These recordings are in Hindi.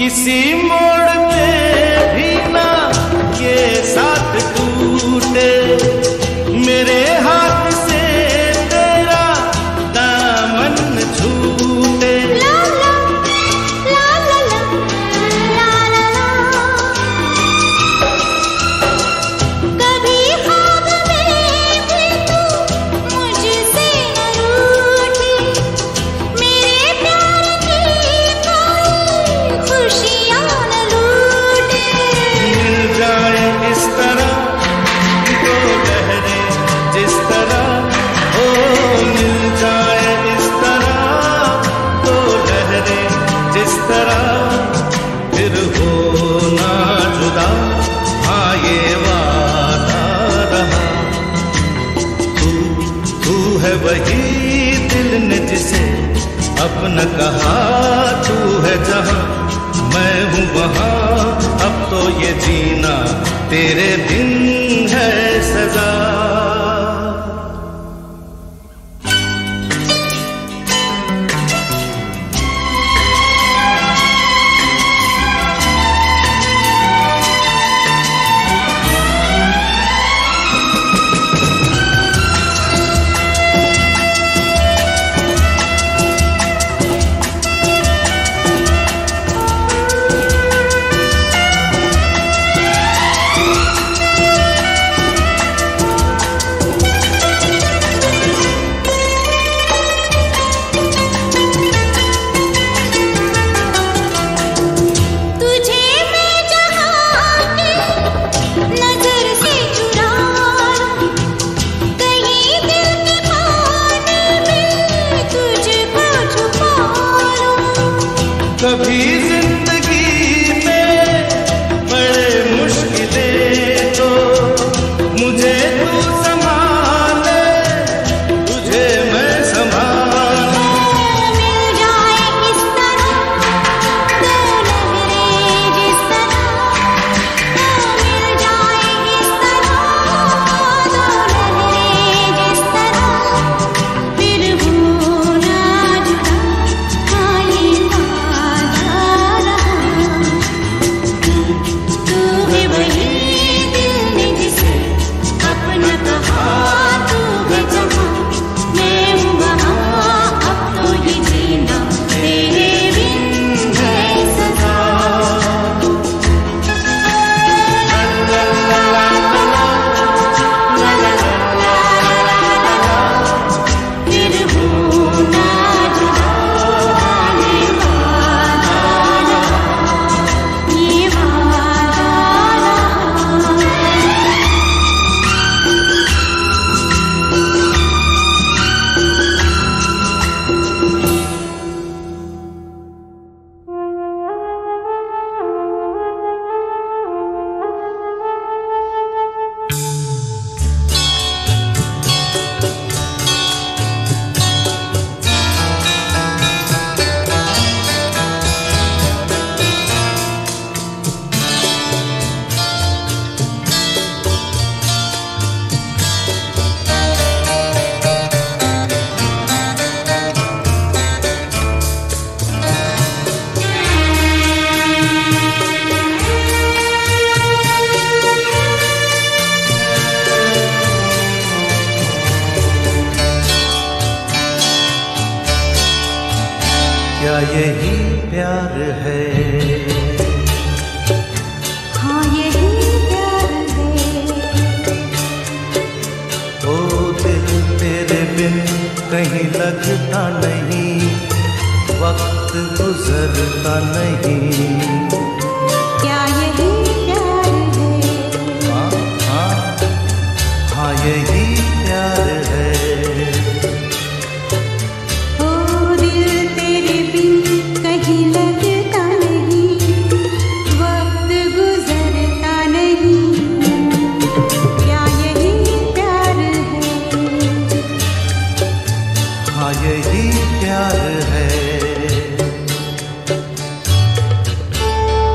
किसी मोड़ पे भी ना ये साथ टूटे, मेरे हाथ से तेरा दामन छूटे। ला ला ला ला ला ला ला, कभी ख्वाब में भी तू मुझसे न रूठी, मेरे प्यार की कोई खुशियाँ न लूटे। मिल जाए इस तरह दो लहरें जिस तरह, ओ मिल जाए इस तरह दो लहरें जिस तरह, फिर हो ना जुदा, हाँ ये वादा रहा। तू है वही दिल ने जिसे अपना कहा, तू है जहाँ मैं हूँ वहाँ, अब तो ये जीना तेरे बिन है सजा। तुझे मैं जहाँ की नजर से चुरा लूं, कहीं दिल के कोने में तुझको छुपा लूं। कभी जिंदगी में बड़े मुश्किलें तो मुझे तू संभाले, तुझे मैं संभालूं। मिल जाए इस तरह दो लहरें जिस तरह, मिल जाए इस तरह दो लहरें जिस तरह, फिर हो ना जुदा, हाँ ये वादा रहा। तू है वही दिल ने जिसे अपना कहा, तू है जहाँ मैं हूँ वहाँ, अब तो ये जीना तेरे बिन है सजा। फिर हो ना जुदा, ये वादा रहा, ये वादा रहा। क्या यही प्यार है? हाँ यही प्यार है। ओ दिल तेरे बिन कहीं लगता नहीं, वक्त गुजरता नहीं। क्या यही प्यार है? हाँ हाँ हाँ यही प्यार है। ओ दिल तेरे बिन कहीं लगता नहीं, वक्त गुजरता नहीं। क्या यही प्यार है? हाँ यही प्यार है।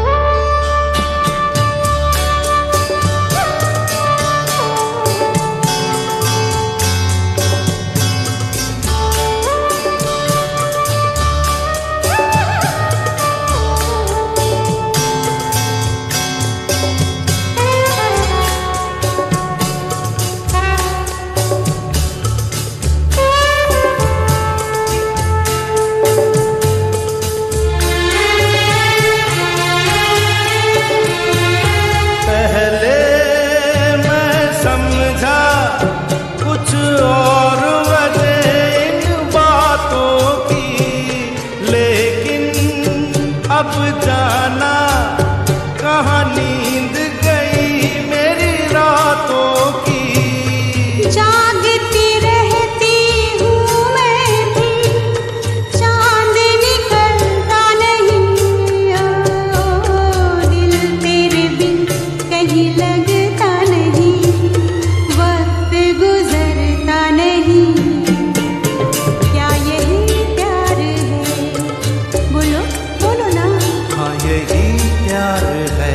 जाना कहाँ नींद गई मेरी रातों की। जागती रहती हूँ मैं भी, चांद निकलता नहीं। ओ दिल तेरे बिन कहीं लगता नहीं, वक्त गुजरता नहीं। क्या यही प्यार है? बोलो बोलो ना। हाँ यही प्यार है।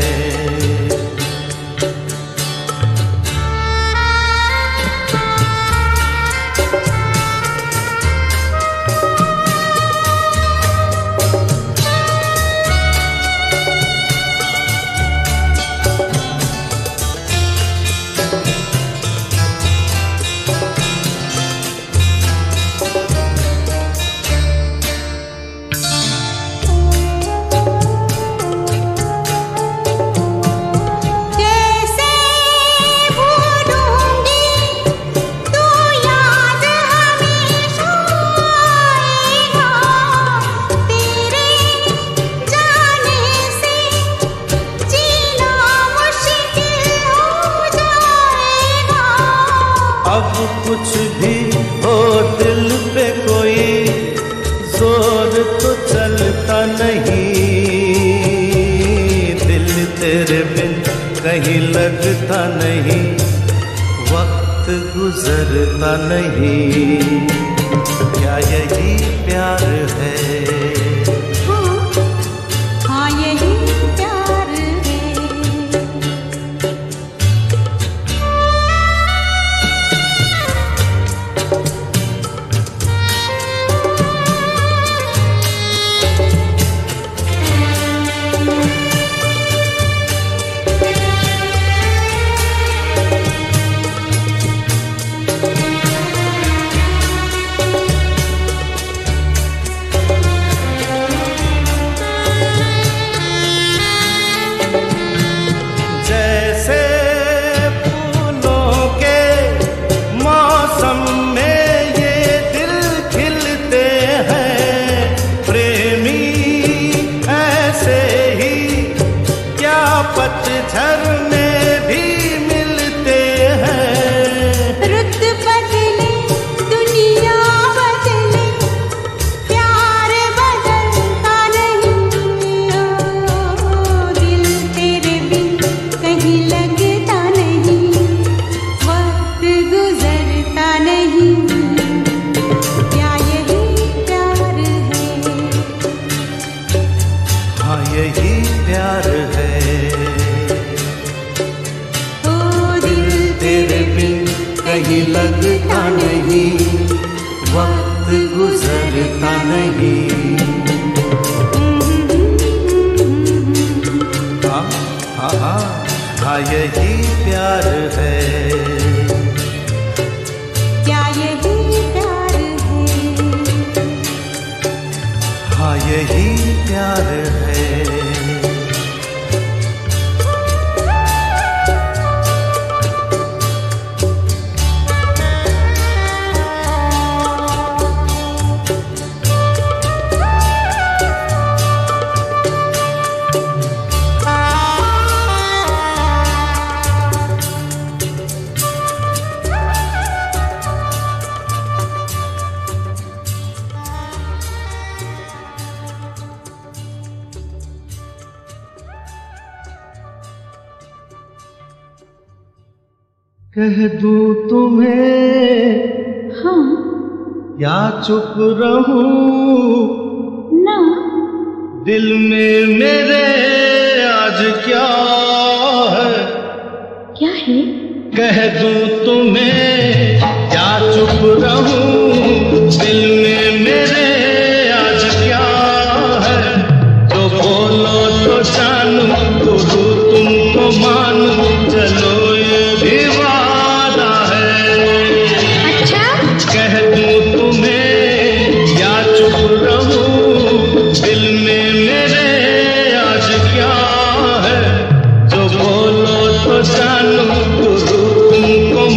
कैसे भूलूंगी तू याद हमेशा आएगा, तेरे जाने से जीना मुश्किल हो जाएगा। अब कुछ भी हो दिल पे कोई जोर तो चलता नहीं, दिल तेरे बिन कहीं लगता नहीं, वक्त गुजरता नहीं। क्या यही प्यार है? हाँ यही प्यार है। जैसे फूलों के मौसम में ये दिल खिलते हैं प्रेमी, ऐसे ही क्या पतझड़ में भी मिलते हैं। रुत बदले दुनिया बदले, प्यार बदलता नहीं। ओ दिल तेरे बिन कहीं लगता नहीं, वक्त गुजरता नहीं। क्या यही प्यार है? हाँ यही प्यार है। ओ दिल तेरे बिन कहीं लगता नहीं, वक्त गुजरता नहीं। हाँ हाँ हाँ हाँ यही प्यार है। क्या यही प्यार है? हाँ यही प्यार है। कह दूं तुम्हें हाँ या चुप रहूं, ना दिल में मेरे आज क्या है? क्या है? कह दूं तुम्हें या चुप रहूं, दिल में मेरे आज क्या है? जो बोलो तो जानू, तो तुमको मानूं, चलो ये भी वादा है। अच्छा कह दूं तुम्हें या चुप रहूं, दिल में मेरे आज क्या है? जो बोलो तो जानू, तुमको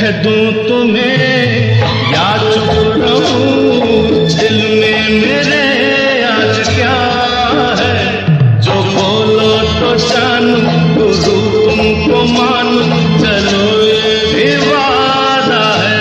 कह दूं तुम्हें या चुप रहूं, दिल में मेरे आज क्या है, जो बोलो तो जानू, गुरु तुमको मानू, चलो ये भी वादा है।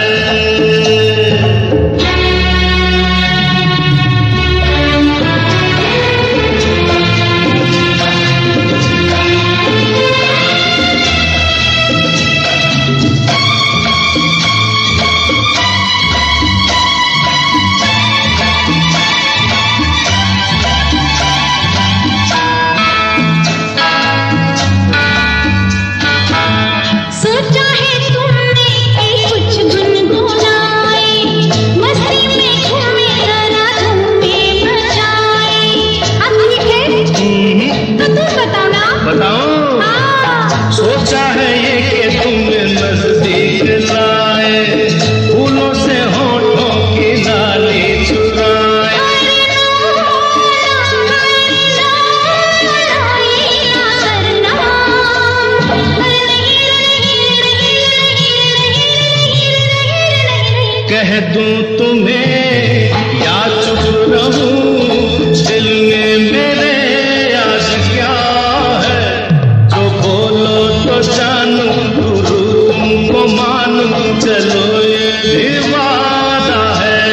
कह दूं तुम्हें या चुप रहूं, दिल में मेरे आज क्या है, जो बोलो तो जानू, गुरु तुमको मानू, चलो ये भी वादा है।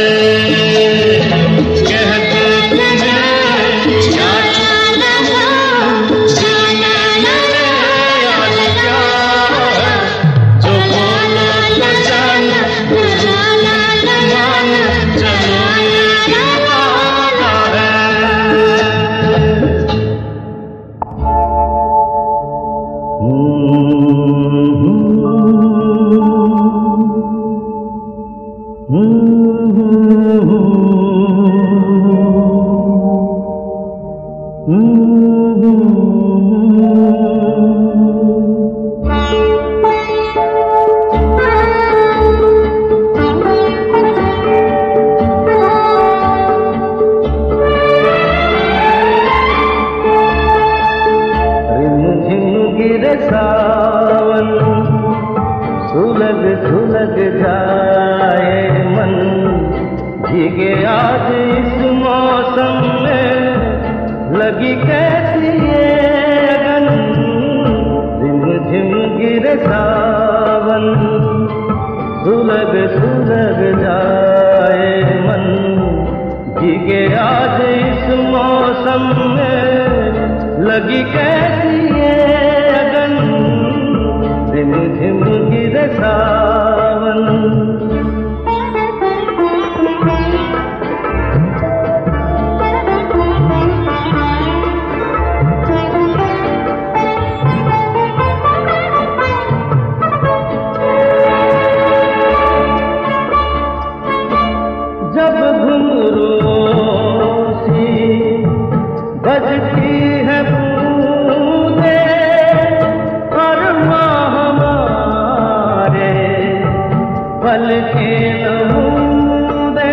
कह दूं तुम्हें या चुप रहूं, दिल में मेरे आज क्या है, जो बोलो तो जानू, सावन सुलग सुलग जाए मन, भीगे आज इस मौसम में, लगी कैसी ये अगन, झिम झिम गिरे सावन सुलग सुलग जाए मन, भीगे आज इस मौसम में, लगी कैसी ये अगन, झिम झिम गिरे सावन। जब घुंघरूओं सी बजती है बूंदे, और माँ हमारे पल के नमूदे,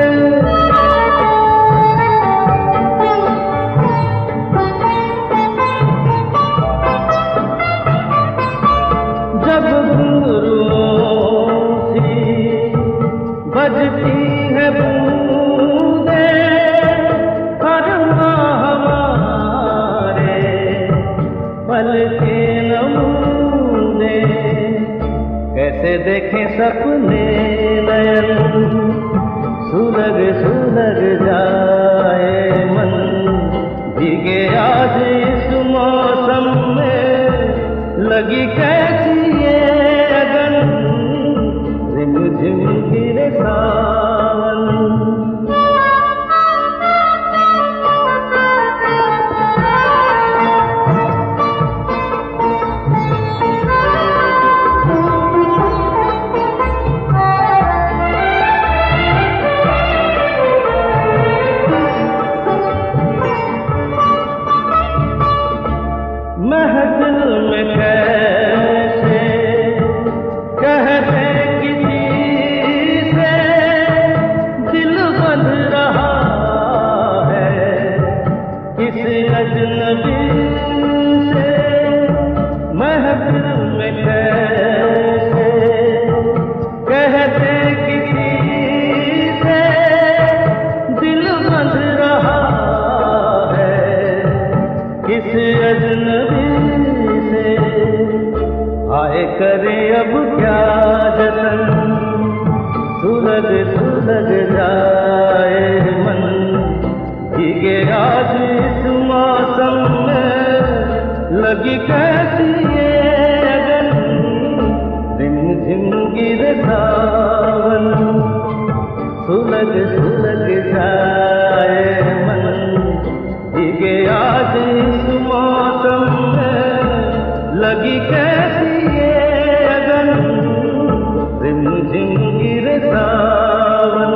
जब घुंघरूओं सी बजती है बूंदे, और माँ हमारे पल के नमूने, कैसे देखें सपने नयन, सुलग सुलग जाए मन, भीगे आज इस मौसम में, लगी कैसी ये अगन, झिम झिम गिरे सावन। महफिल में कैसे करे अब क्या जतन, सुलग सुलग जाए मन, भीगे आज इस मौसम में लगी कैसी ये अगन, रिम झिम गिरे सावन, सुलग सुलग जाए मन, भीगे आज इस मौसम में लगी कैसी ये अगन, रिम झिम गिरे सावन।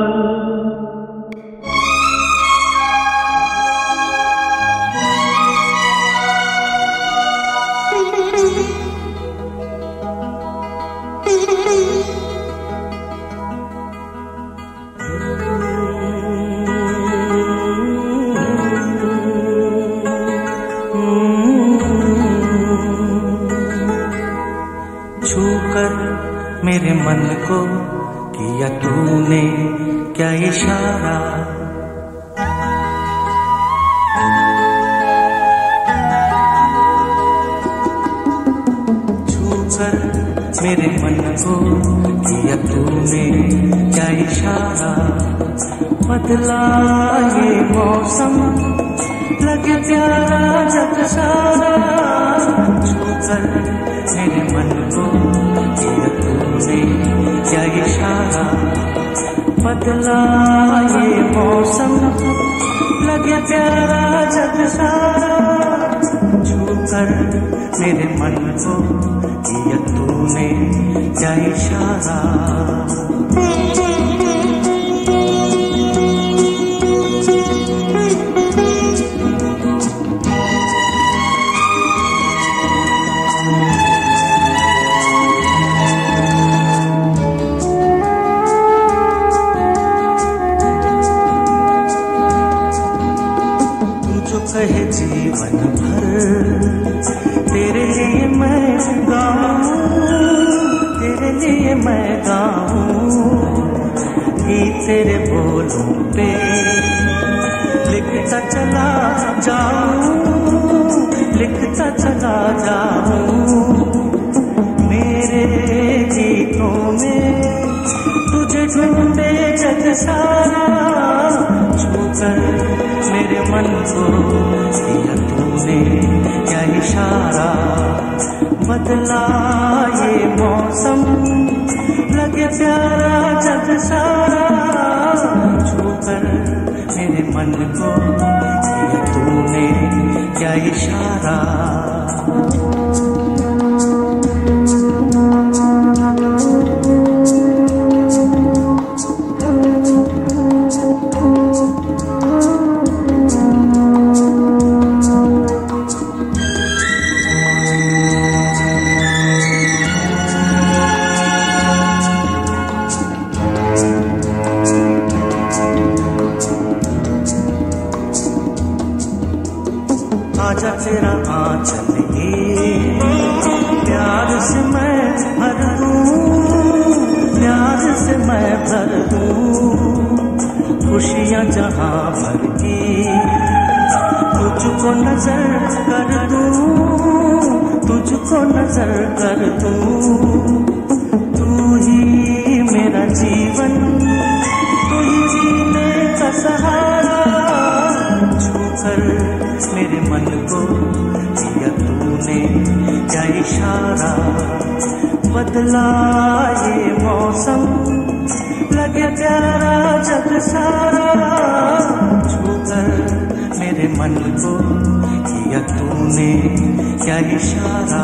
मेरे मन को किया तूने क्या इशारा, छूकर मेरे मन को किया तूने क्या इशारा, बदला ये मौसम लगे प्यारा जग सारा, छूकर मेरे मन को किया तूने क्या इशारा, बदला ये मौसम लगे प्यारा जग सारा, छूकर मेरे मन को किया तूने क्या इशारा। कहे जीवन भर तेरे लिए मैं गाऊं, तेरे लिए मैं गाऊं, गीत तेरे बोलों पे लिखता चला जाऊं, लिखता चला जाऊं, मेरे गीतों में तुझे ढूंढे जग सारा, छूकर मेरे मन को किया तूने क्या इशारा, बदला ये मौसम लगे प्यारा जग सारा, छूकर मेरे मन को किया तूने क्या इशारा। आजा तेरा आंचल प्यार से मैं भर दूं, प्यार से मैं भर दूं, खुशियाँ जहाँ भर की तुझको नजर कर दूं, तुझको नजर कर दूं, तू ही मेरा जीवन, तू ही जीने का सहारा, छूकर मेरे मन को किया तूने क्या इशारा, बदला ये मौसम लगे प्यारा जग सारा, छूकर मेरे मन को किया तूने क्या इशारा।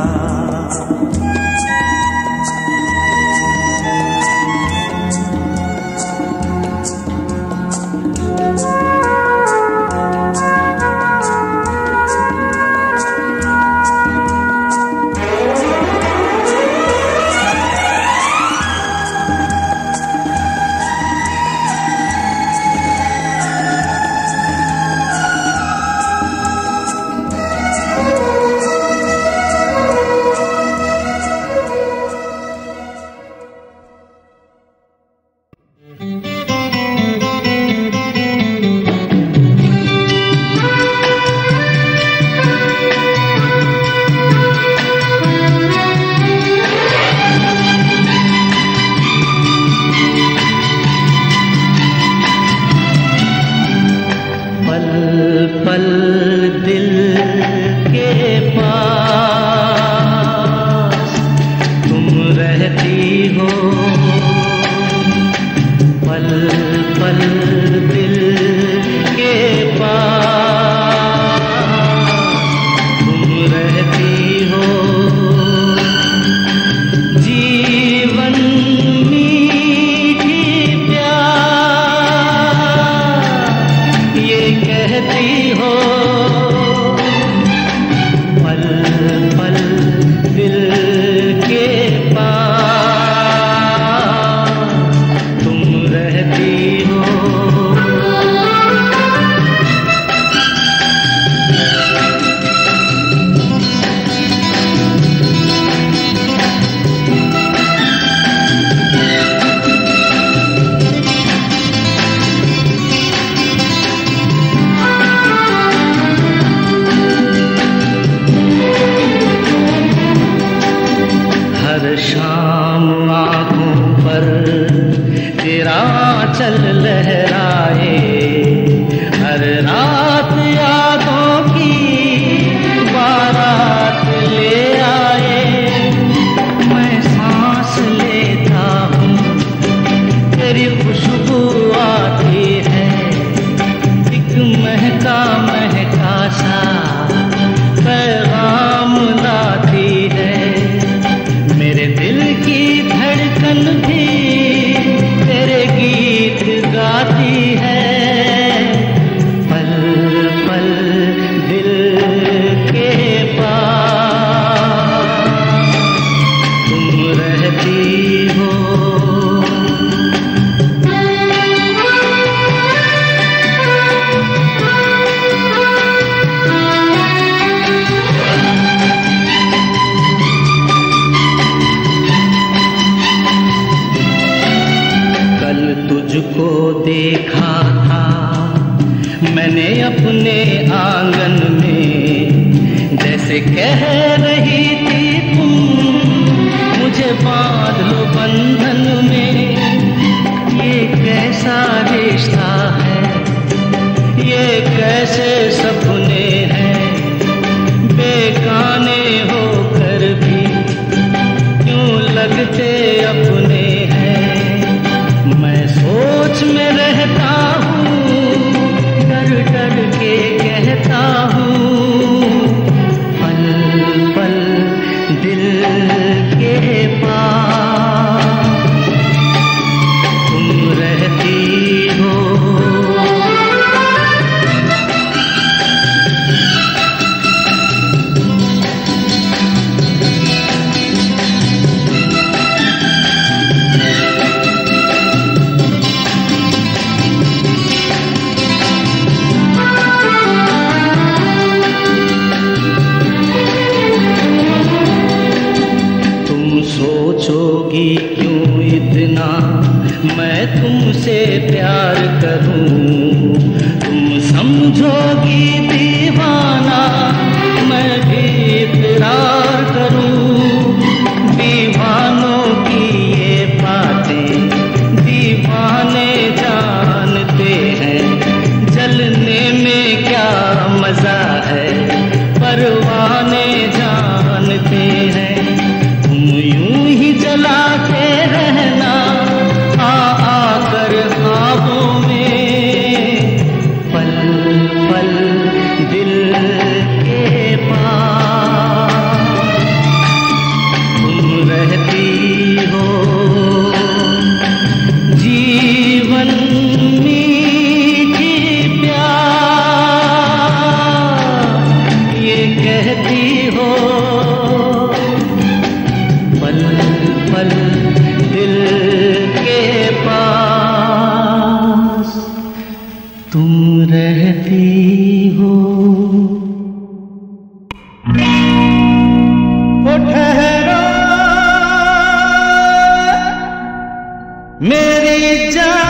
के पास तुम रहती हो, पल पल दिल के पास तुम रहती हो। जीवन मीठी प्यार ये कहती हो, पल पल दिल के पास तुम रहती हो। हर शाम आँखों पर तेरा चल लहराए, हर रात यादों की बारात ले आए। मैं सांस लेता हूँ तेरी खुशबू आती है, एक महका महका सा पैगाम लाती है। मेरे दिल की धड़कन भी तेरे गीत गाती है, पल पल दिल के पास तुम रहती हो। कल तुझको देखा था मैंने अपने आंगन में, जैसे कह रही थी तुम मुझे बांध लो बंधन में। ये कैसा रिश्ता है, ये कैसे सपने हैं, बेगाने होकर भी क्यों लगते अपने हैं। मैं सोच में रहता हूँ, डर डर के कहता हूँ, पल पल दिल के पास तुम रहती हो। सोचोगी क्यों इतना मैं तुमसे प्यार करूं, तुम समझोगी दीवाना मैं भी इकरार करूं। दीवानों की ये बातें दीवाने जानते हैं, जलने में क्या मजा है परवाने जानते हैं। यूं ही जलाते रहना आकर ख्वाबों में, पल पल दिल के पास तुम रहती हो। जीवन मीठी प्यार ये कहती हो, पल पल दिल के पास तुम रहती हो। ओ ठहरो मेरी जान,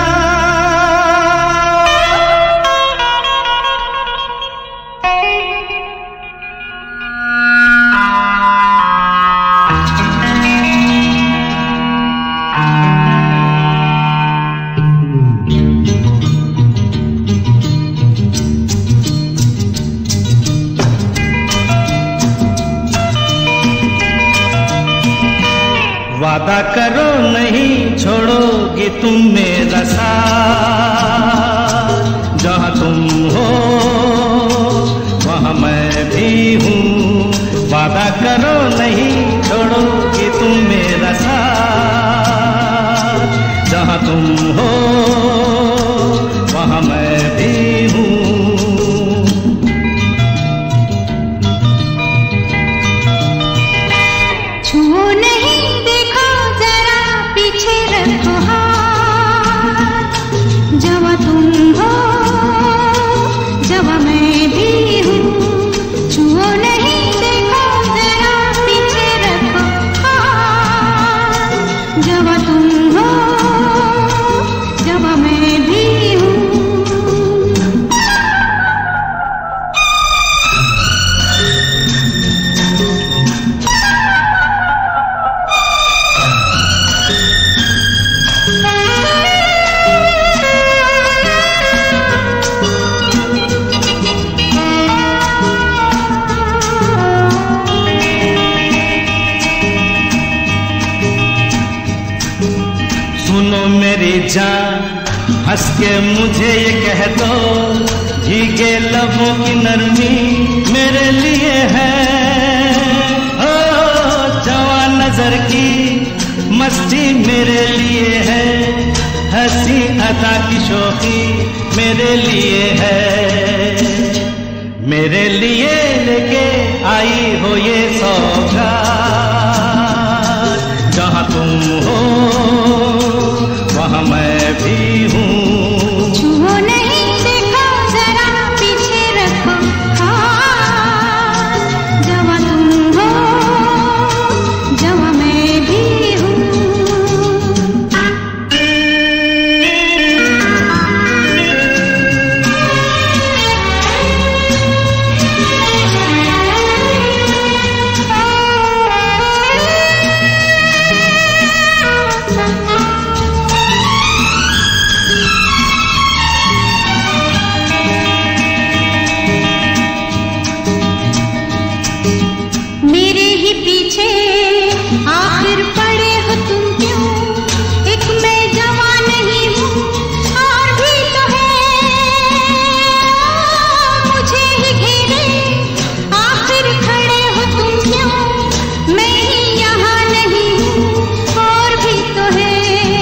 वादा करो नहीं छोड़ोगी तुम मेरा साथ, जहाँ तुम हो वहाँ मैं भी हूँ। वादा करो नहीं छोड़ोगी तुम मेरा साथ, जहाँ तुम हो वहाँ मैं भी हूँ। छुओ नहीं देखो जरा पीछे रखो हाथ, जहाँ तुम हो जहाँ मैं भी हूँ। छुओ नहीं देखो जरा पीछे रखो हाथ, जहाँ तुम हो जहाँ मैं भी हूँ। सुनो मेरी जान, हंस के मुझे ये कह दो, भीगे लबों की नरमी मेरे लिए है। ओ जवान नजर की मस्ती मेरे लिए है, हंसी अदा की शौकी मेरे लिए है। मेरे लिए लेके आई हो ये सौगात, जहाँ तुम हो वहाँ मैं भी हूँ। छुओ नहीं देखो जरा पीछे रखो हाथ, जहाँ तुम हो जहाँ मैं भी हूँ। मेरे ही पीछे आखिर पड़े हो तुम क्यों? एक मैं जवान नहीं हूँ और भी तो है, मुझे ही घेरे आखिर खड़े हो तुम क्यों? मैं ही यहाँ नहीं हूँ और भी तो है।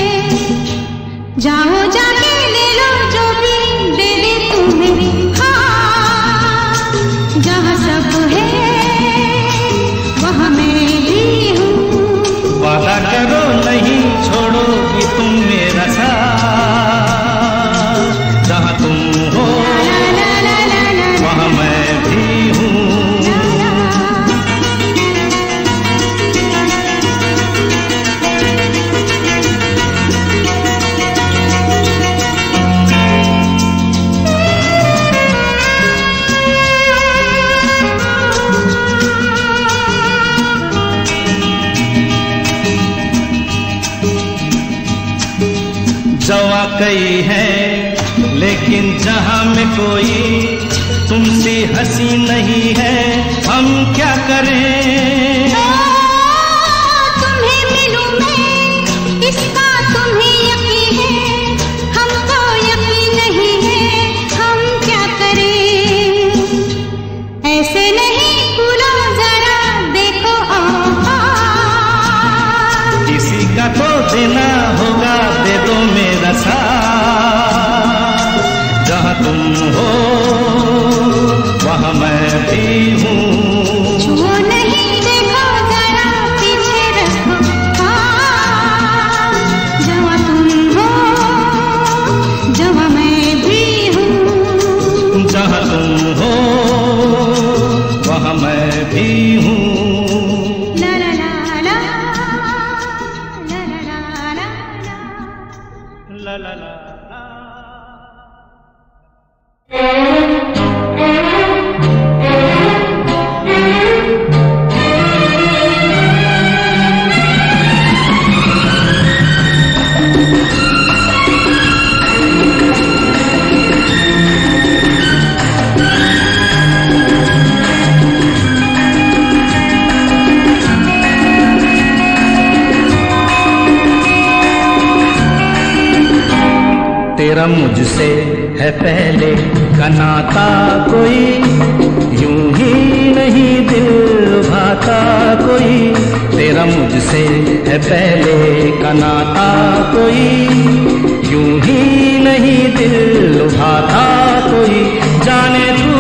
जाओ जाके ले लो जो भी दे दे तुम्हें हाँ, जहाँ सब है वहाँ मैं भी हूँ। वादा करो नहीं छोड़ोगी तुम मेरा साथ, जहाँ तुम हो वहाँ मैं भी हूँ। जवा कई है लेकिन जहाँ में कोई तुमसे हंसी नहीं है, हम क्या करें? तुम्हें मिलूं मैं इसका तुम्हें यकीन है, हमको यकीन नहीं है, हम क्या करें? ऐसे नहीं खुलो जरा देखो किसी का तो देना होगा, दे दो मेरा साथ, जहाँ तुम हो वहाँ मैं भी हूँ। छुओ नहीं देखो जरा पीछे रखो हाथ, जहाँ तुम हो जहाँ मैं भी हूँ। जहाँ तुम हो वहाँ मैं भी हूँ। ला ला ला ला ला ला ला ला ला ला। तेरा मुझसे है पहले का नाता कोई, यूं ही नहीं दिल लुभाता कोई। तेरा मुझसे है पहले का नाता कोई, यूं ही नहीं दिल लुभाता कोई। जाने तू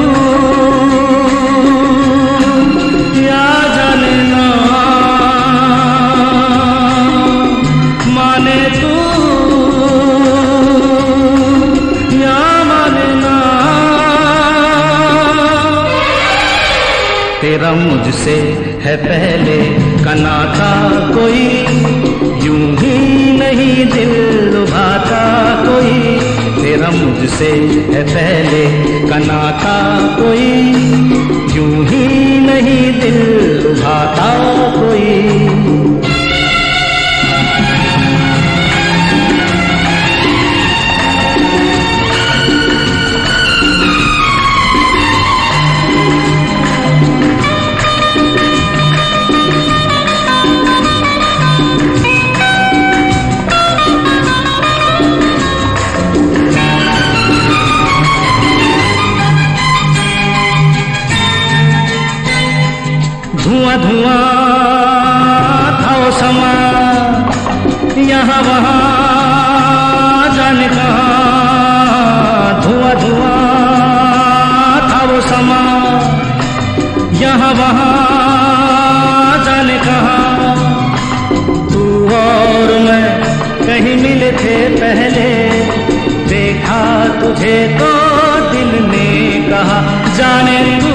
या जाने ना, माने तू या माने ना, तेरा मुझसे है पहले का नाता कोई, यूं ही नहीं दिल लुभाता कोई। तेरा मुझसे है पहले का नाता कोई, यूं ही नहीं दिल लुभाता कोई। धुआं धुआं था वो समा, यहाँ वहाँ जाने कहाँ। धुआं धुआं था वो समा, यहाँ वहाँ जाने कहाँ। तू और मैं कहीं मिले थे पहले, देखा तुझे तो दिल ने कहा। जाने तू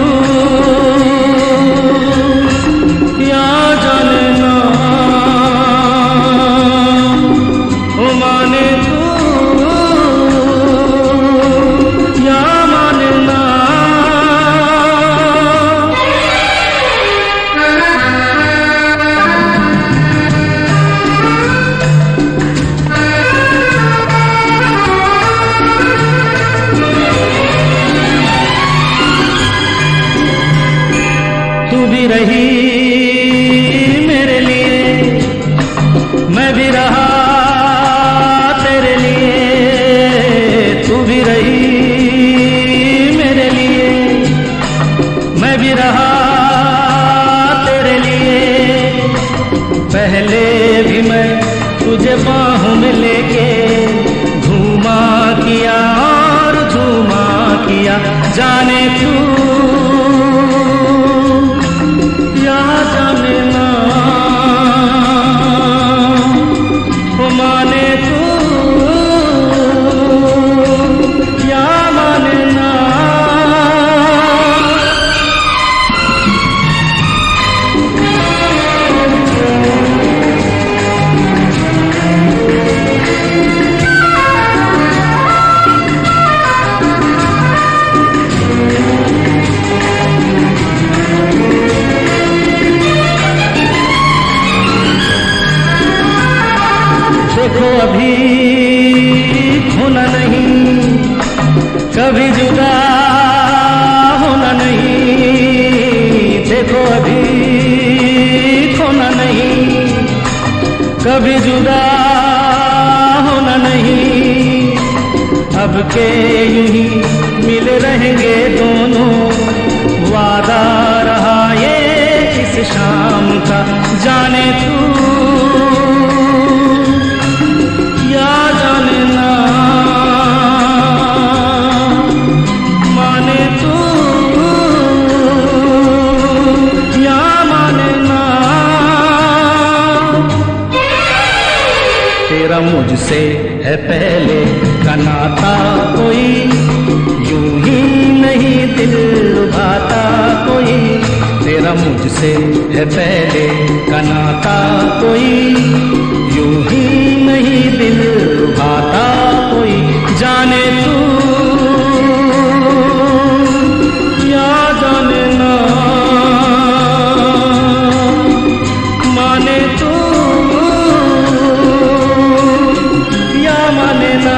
या जाने ना, ओ माने तू या माने ना। तू भी रही मेरे लिए, मैं भी रहा तेरे लिए। तू भी रही मेरे लिए, मैं भी रहा तेरे लिए। पहले भी मैं तुझे बाहों में लेके घूमा किया और झूमा किया। जाने तू या जाने ना, ओ माने तू या माने ना। देखो अभी खोना नहीं, कभी जुदा होना नहीं। देखो अभी खोना नहीं, कभी जुदा होना नहीं। अब के यूं ही मिले रहेंगे दोनों, वादा रहा ये इस शाम का। जाने तू या जाने ना, माने तू या माने ना। तेरा मुझसे है पहले का नाता कोई, यूं ही नहीं दिल लुभाता कोई। तेरा मुझसे है पहले का नाता कोई, यूं ही नहीं दिल लुभाता कोई। जाने तू या जाने ना, माने तू या माने ना।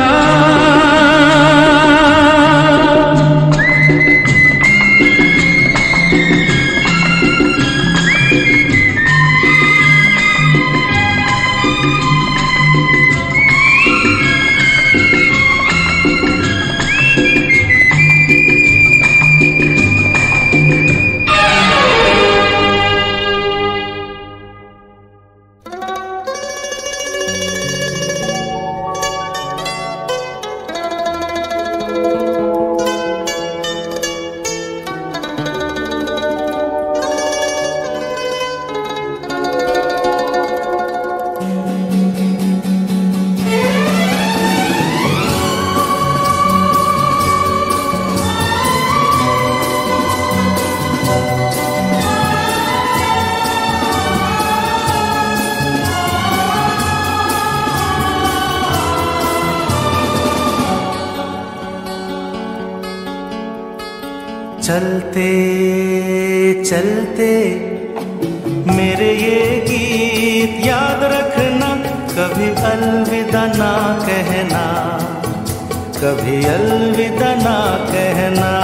चलते चलते मेरे ये गीत याद रखना, कभी अलविदा ना कहना, कभी अलविदा ना कहना।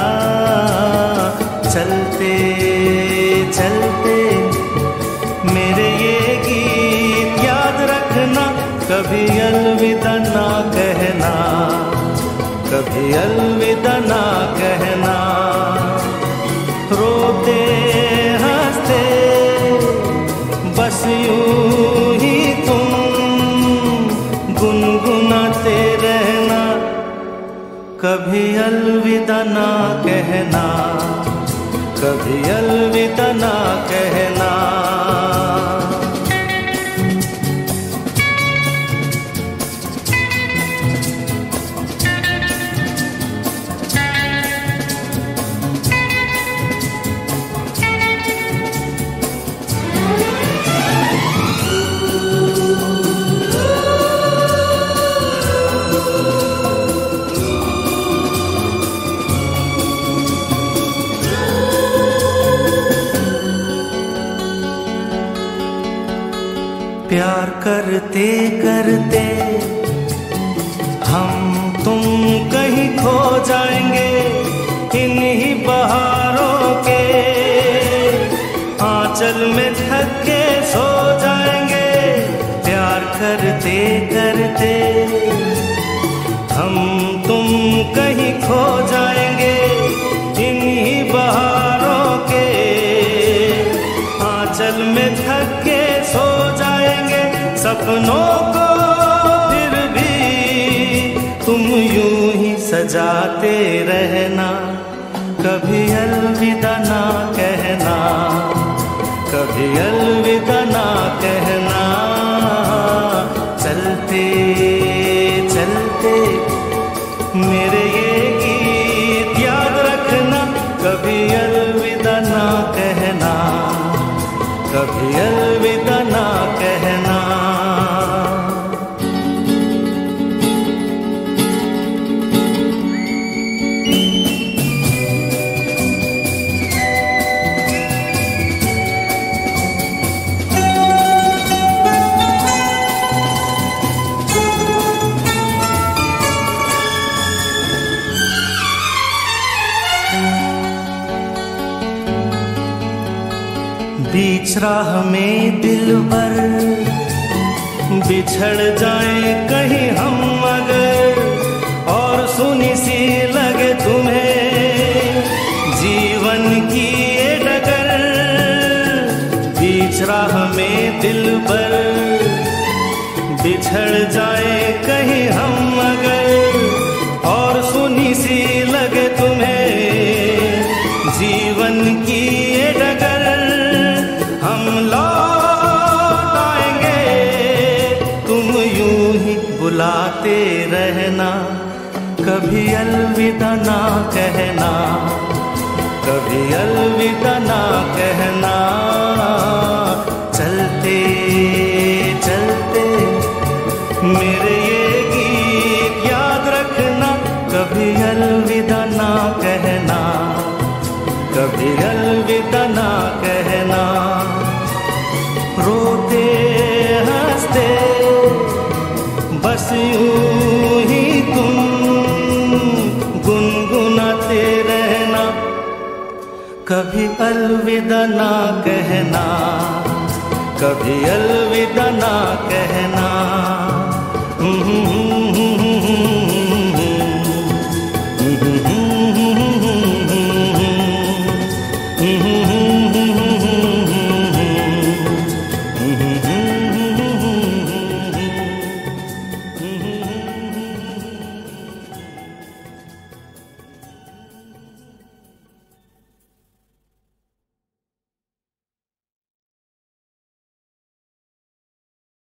चलते चलते मेरे ये गीत याद रखना, कभी अलविदा ना कहना, कभी अलविदा ना कहना। रोते हंसते बस यूं ही तुम गुनगुनाते रहना, कभी अलविदा ना कहना, कभी अलविदा ना कहना। प्यार करते करते हम तुम कहीं खो जाएंगे, इन्हीं बहारों के आंचल में थक के सो जाएंगे। प्यार करते करते हम तुम कहीं खो जाएंगे, इन्हीं बहारों के आंचल में थक के सो जाएंगे। सपनों को फिर भी तुम यूं ही सजाते रहना, कभी अलविदा ना कहना, कभी अलविदा ना कहना। चलते चलते मेरे ये गीत याद रखना, कभी अलविदा ना कहना, कभी अलविदा ना कहना। बीच राह में दिलबर बिछड़ जाए कहीं हम अगर, और सुनी सी लगे तुम्हें जीवन की ये डगर। बीच राह में दिलबर बिछड़ जाए कहीं हम अगर, और सुनी सी लगे तुम्हें जीवन की ये डगर। हम लौट आएंगे तुम यूं ही बुलाते रहना, कभी अलविदा ना कहना, कभी अलविदा ना कहना। चलते चलते मेरे ये गीत याद रखना, कभी अलविदा ना कहना, कभी अलविदा ना कहना। रोते हंसते बस यूं ही तुम गुनगुनाते रहना, कभी अलविदा ना कहना, कभी अलविदा ना कहना।